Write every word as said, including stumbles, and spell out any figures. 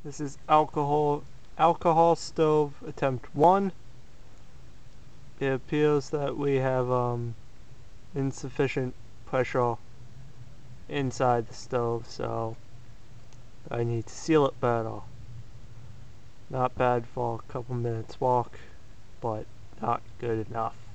This is alcohol alcohol stove attempt one. It appears that we have um, insufficient pressure inside the stove, so I need to seal it better. Not bad for a couple minutes walk, but not good enough.